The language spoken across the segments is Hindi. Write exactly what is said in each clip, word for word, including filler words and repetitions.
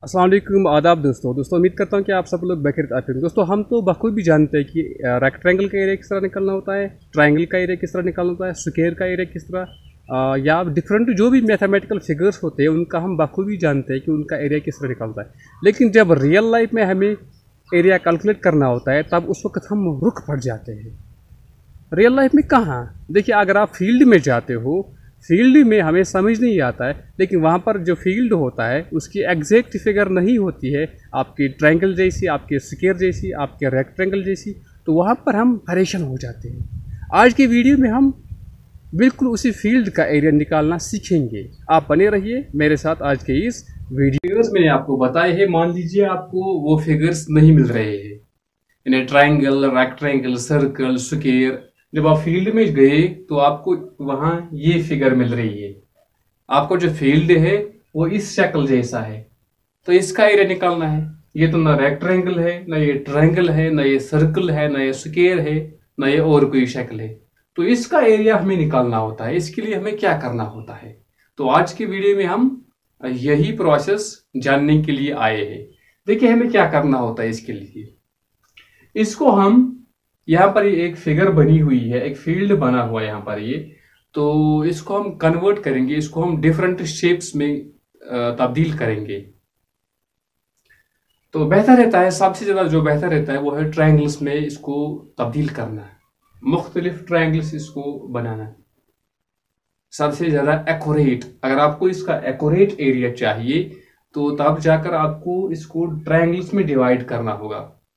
अस्सलाम वालेकुम, आदाब दोस्तों दोस्तों उम्मीद करता हूँ कि आप सब लोग बखैर आफियत में। दोस्तों हम तो बखूबी जानते हैं कि रेक्टेंगल का एरिया किस तरह निकालना होता है, ट्रायंगल का एरिया किस तरह निकालना होता है, स्क्वायर का एरिया किस तरह अ, या डिफरेंट जो भी मैथमेटिकल फिगर्स होते हैं उनका हम बखूबी जानते हैं कि उनका एरिया किस तरह निकलता है। लेकिन जब रियल लाइफ में हमें एरिया कैलकुलेट करना होता है तब उस वक्त हम रुक पड़ जाते हैं। रियल लाइफ में कहाँ, देखिए अगर आप फील्ड में जाते हो, फील्ड में हमें समझ नहीं आता है, लेकिन वहाँ पर जो फील्ड होता है उसकी एग्जैक्ट फिगर नहीं होती है आपकी ट्रायंगल जैसी, आपके स्क्वायर जैसी, आपके रेक्टेंगल जैसी, तो वहाँ पर हम परेशान हो जाते हैं। आज की वीडियो में हम बिल्कुल उसी फील्ड का एरिया निकालना सीखेंगे। आप बने रहिए मेरे साथ आज के इस वीडियोस में। आपको बताए हैं, मान लीजिए आपको वो फिगर्स नहीं मिल रहे हैं, यानी ट्रायंगल, रेक्टेंगल, सर्कल, स्क्वायर। जब आप फील्ड में गए तो आपको वहां ये फिगर मिल रही है। आपको जो फील्ड है वो इस शक्ल जैसा है, तो इसका एरिया निकालना है। ये तो ना रेक्टेंगल है, ना ये ट्रायंगल है, ना ये सर्कल है, ना ये स्क्वायर है, ना ये और कोई शक्ल है। तो इसका एरिया हमें निकालना होता है। इसके लिए हमें क्या करना होता है, तो आज की वीडियो में हम यही प्रोसेस जानने के लिए आए हैं। देखिए हमें क्या करना होता है इसके लिए। इसको हम, यहाँ पर ये एक फिगर बनी हुई है, एक फील्ड बना हुआ है यहाँ पर ये, तो इसको हम कन्वर्ट करेंगे, इसको हम डिफरेंट शेप्स में तब्दील करेंगे। तो बेहतर रहता है, सबसे ज्यादा जो बेहतर रहता है वो है ट्रायंगल्स में इसको तब्दील करना, मुख्तलिफ ट्रायंगल्स इसको बनाना, सबसे ज्यादा एक्यूरेट। अगर आपको इसका एक्यूरेट एरिया चाहिए तो तब जाकर आपको इसको ट्रायंगल्स में डिवाइड करना होगा।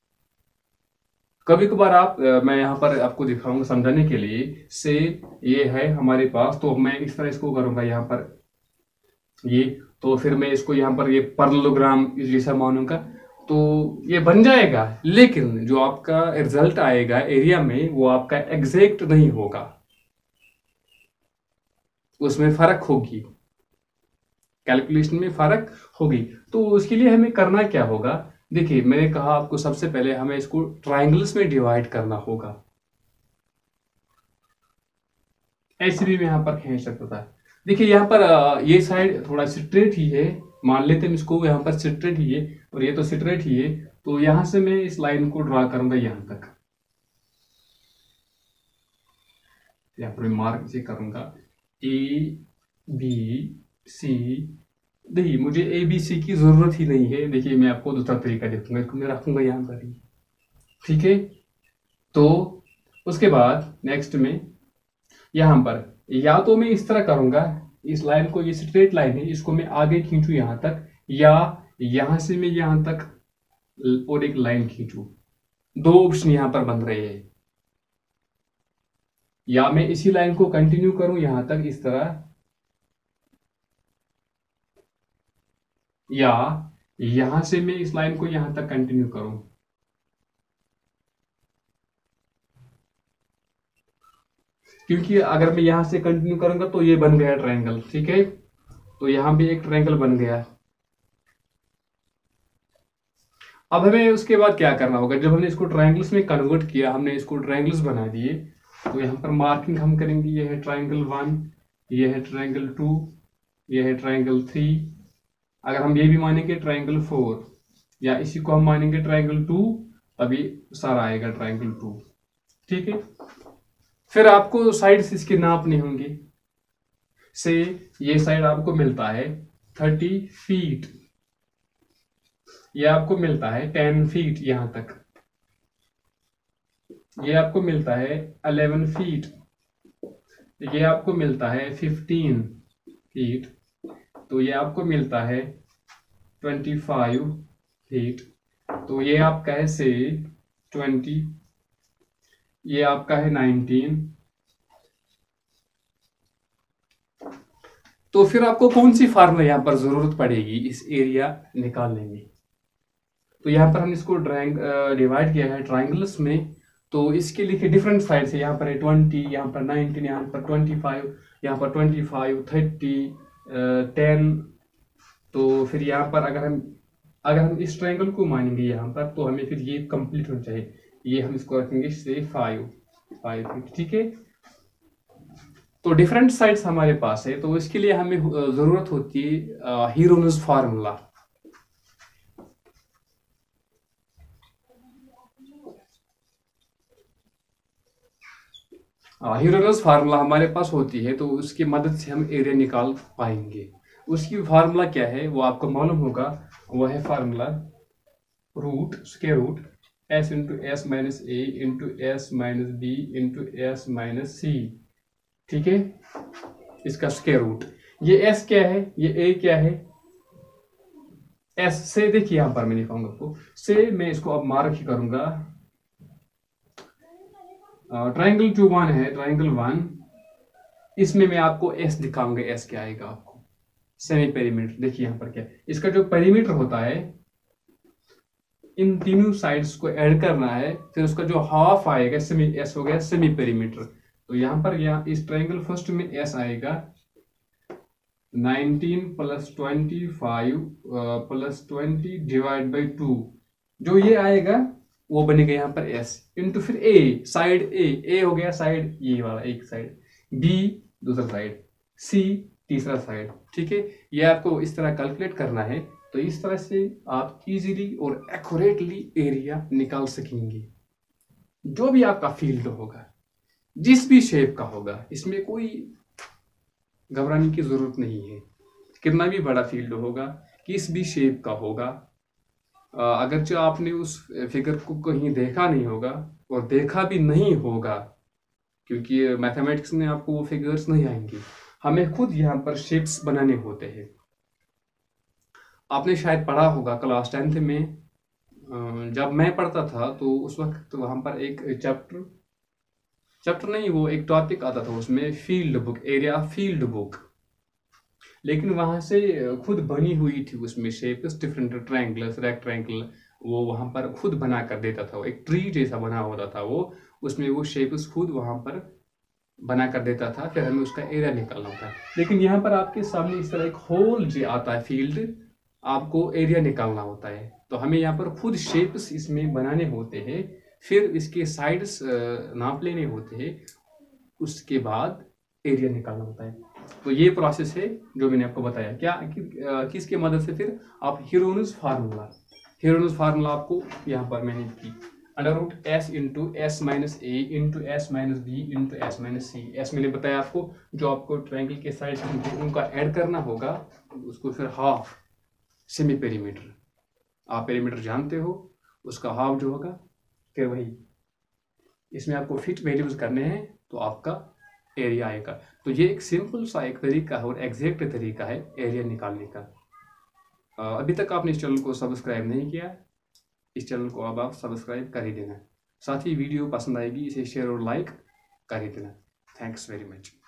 कभी कभार आप, मैं यहाँ पर आपको दिखाऊंगा समझाने के लिए। से ये है हमारे पास, तो मैं इस तरह इसको करूंगा यहाँ पर ये, तो फिर मैं इसको यहाँ पर ये पैरेललोग्राम जैसा मानूंगा, तो ये बन जाएगा। लेकिन जो आपका रिजल्ट आएगा एरिया में वो आपका एग्जैक्ट नहीं होगा, उसमें फर्क होगी, कैलकुलेशन में फर्क होगी। तो उसके लिए हमें करना क्या होगा, देखिए मैंने कहा आपको सबसे पहले हमें इसको ट्रायंगल्स में डिवाइड करना होगा। ऐसे भी मैं यहाँ पर खींच सकता था। देखिए यहाँ पर ये साइड थोड़ा स्ट्रेट ही है, मान लेते हैं इसको, यहाँ पर स्ट्रेट ही है और ये तो स्ट्रेट ही है। तो यहां से मैं इस लाइन को ड्रा करूंगा यहां तक, यहाँ पर मार्क से करूंगा ए बी सी। देखिए मुझे ए बी सी की जरूरत ही नहीं है, देखिए मैं आपको दूसरा तरीका देखूंगा, इसको मैं रखूंगा यहाँ पर ही, ठीक है। तो उसके बाद नेक्स्ट में यहां पर या तो मैं इस तरह करूंगा, इस लाइन को, ये स्ट्रेट लाइन है, इसको मैं आगे खींचू यहां तक, या यहां से मैं यहां तक और एक लाइन खींचू। दो ऑप्शन यहां पर बन रहे हैं। या मैं इसी लाइन को कंटिन्यू करूं यहां तक इस तरह, या यहां से मैं इस लाइन को यहां तक कंटिन्यू करूं। क्योंकि अगर मैं यहां से कंटिन्यू करूंगा तो ये बन गया ट्रायंगल, ठीक है। तो यहां भी एक ट्रायंगल बन गया। अब हमें उसके बाद क्या करना होगा, जब हमने इसको ट्रायंगल्स में कन्वर्ट किया, हमने इसको ट्रायंगल्स बना दिए, तो यहाँ पर मार्किंग हम करेंगे। ये है ट्रायंगल वन, ये है ट्रायंगल टू, ये है ट्रायंगल थ्री। अगर हम ये भी मानेंगे ट्रायंगल फोर, या इसी को हम मानेंगे ट्रायंगल टू, तभी सारा आएगा ट्रायंगल टू, ठीक है। फिर आपको साइड्स इसके नापने होंगे। से ये साइड आपको मिलता है थर्टी फीट, ये आपको मिलता है टेन फीट यहां तक, ये आपको मिलता है इलेवन फीट, ये आपको मिलता है फिफ्टीन फीट, तो ये आपको मिलता है ट्वेंटी फाइव फीट, तो ये आपका है से ट्वेंटी, ये आपका है नाइनटीन। तो फिर आपको कौन सी फार्मूला यहां पर जरूरत पड़ेगी इस एरिया निकालने में, तो यहाँ पर हम इसको ड्राइंग डिवाइड किया है ट्राइंगल्स में। तो इसके लिए डिफरेंट साइड्स है, यहाँ पर है ट्वेंटी, यहाँ पर नाइनटीन, यहाँ पर ट्वेंटी फाइव, यहाँ पर ट्वेंटी फाइव, थर्टी, टेन। तो फिर यहाँ पर अगर हम अगर हम इस ट्रायंगल को मानेंगे यहाँ पर, तो हमें फिर ये कंप्लीट होना चाहिए। ये हम इसको रखेंगे से फाइव फाइव, ठीक है। तो डिफरेंट साइड्स हमारे पास है, तो इसके लिए हमें जरूरत होती है हीरोनस फार्मूला। हीरोनस फार्मूला हमारे पास होती है तो उसकी मदद से हम एरिया निकाल पाएंगे। उसकी फार्मूला क्या है वो आपको मालूम होगा, वो है formula root square root S into S minus A into S minus B into S minus C. ठीक है, इसका स्क्वायर रूट। ये एस क्या है, ये ए क्या है, एस से देखिए यहां पर मैं लिखाऊंगा आपको से, मैं इसको अब मार्क ही करूंगा। ट्राइंगल टू वन है, ट्राइंगल वन, इसमें मैं आपको एस दिखाऊंगा। एस क्या आएगा आपको, सेमी पेरीमीटर। देखिए यहां पर क्या, इसका जो पेरीमीटर होता है इन तीनों साइड्स को ऐड करना है, फिर उसका जो हाफ आएगा सेमी, एस हो गया सेमी पेरीमीटर। तो यहां पर यहाँ इस ट्राइंगल फर्स्ट में एस आएगा nineteen plus twenty five plus twenty divide by two, जो ये आएगा वो बनेगा यहाँ पर एस इंटू फिर ए, साइड ए, ए हो गया साइड ये वाला एक साइड, बी दूसरा साइड, सी तीसरा साइड। ठीक है, ये आपको इस तरह कैलकुलेट करना है। तो इस तरह से आप इजीली और एक्यूरेटली एरिया निकाल सकेंगे। जो भी आपका फील्ड होगा, जिस भी शेप का होगा, इसमें कोई घबराने की जरूरत नहीं है। कितना भी बड़ा फील्ड होगा, किस भी शेप का होगा, अगर जो आपने उस फिगर को कहीं देखा नहीं होगा और देखा भी नहीं होगा, क्योंकि मैथमेटिक्स में आपको वो फिगर्स नहीं आएंगे, हमें खुद यहाँ पर शेप्स बनाने होते हैं। आपने शायद पढ़ा होगा क्लास टेंथ में, जब मैं पढ़ता था तो उस वक्त तो वहाँ पर एक चैप्टर चैप्टर नहीं वो एक टॉपिक आता था, उसमें field book, area field book. लेकिन वहाँ से खुद बनी हुई थी उसमें शेप्स, डिफरेंट ट्रायंगल्स, रेक्टेंगल, वो वहाँ पर खुद बना कर देता था। एक ट्री जैसा बना होता था वो, उसमें वो शेप्स खुद वहाँ पर बना कर देता था, फिर हमें उसका एरिया निकालना होता है। लेकिन यहाँ पर आपके सामने इस तरह एक होल जो आता है फील्ड, आपको एरिया निकालना होता है। तो हमें यहाँ पर खुद शेप्स इसमें बनाने होते हैं, फिर इसके साइड्स नाप लेने होते हैं, उसके बाद एरिया निकालना होता है। तो ये प्रोसेस है जो मैंने आपको बताया। क्या कि, किसके मदद से, फिर आप हीरोनस फार्मूला, हीरोनस फार्मूला आपको यहाँ पर मैंने की under root S into S minus A into S minus B into S minus C. S मैंने बताया आपको, जो आपको ट्रायंगल के साइड होंगे उनका ऐड करना होगा, उसको फिर हाफ सेमी पेरीमीटर, आप पेरीमीटर जानते हो, उसका हाफ जो होगा फिर वही, इसमें आपको फिट वैल्यूज करने हैं तो आपका एरिया आएगा। तो ये एक सिंपल सा एक तरीका है और एग्जैक्ट तरीका है एरिया निकालने का। अभी तक आपने इस चैनल को सब्सक्राइब नहीं किया, इस चैनल को अब आप सब्सक्राइब कर ही देना। साथ ही वीडियो पसंद आएगी इसे शेयर और लाइक कर ही देना। Thanks very much.